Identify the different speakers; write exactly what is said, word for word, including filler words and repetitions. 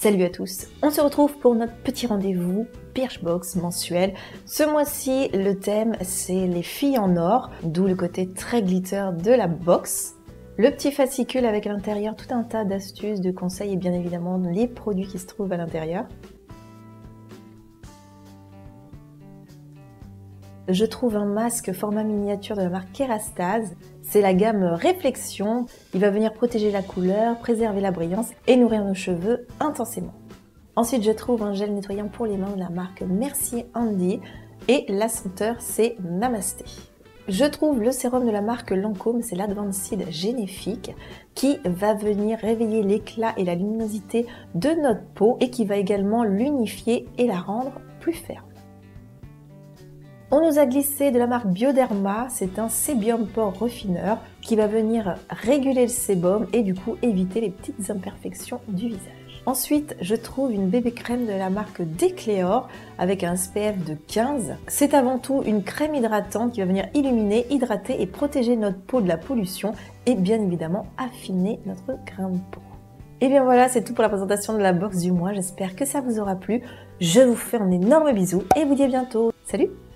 Speaker 1: Salut à tous, on se retrouve pour notre petit rendez-vous Birchbox mensuel. Ce mois-ci, le thème c'est les filles en or, d'où le côté très glitter de la box. Le petit fascicule avec à l'intérieur tout un tas d'astuces, de conseils et bien évidemment les produits qui se trouvent à l'intérieur. Je trouve un masque format miniature de la marque Kerastase. C'est la gamme Réflexion. Il va venir protéger la couleur, préserver la brillance et nourrir nos cheveux intensément. Ensuite, je trouve un gel nettoyant pour les mains de la marque Mercier Handy et la senteur c'est Namasté. Je trouve le sérum de la marque Lancôme, c'est l'Advanced Génifique, qui va venir réveiller l'éclat et la luminosité de notre peau et qui va également l'unifier et la rendre plus ferme. On nous a glissé de la marque Bioderma, c'est un sébium pore refineur qui va venir réguler le sébum et du coup éviter les petites imperfections du visage. Ensuite, je trouve une bébé crème de la marque Decléor avec un S P F de quinze. C'est avant tout une crème hydratante qui va venir illuminer, hydrater et protéger notre peau de la pollution et bien évidemment affiner notre grain de peau. Et bien voilà, c'est tout pour la présentation de la box du mois. J'espère que ça vous aura plu. Je vous fais un énorme bisou et vous dis à bientôt. Salut!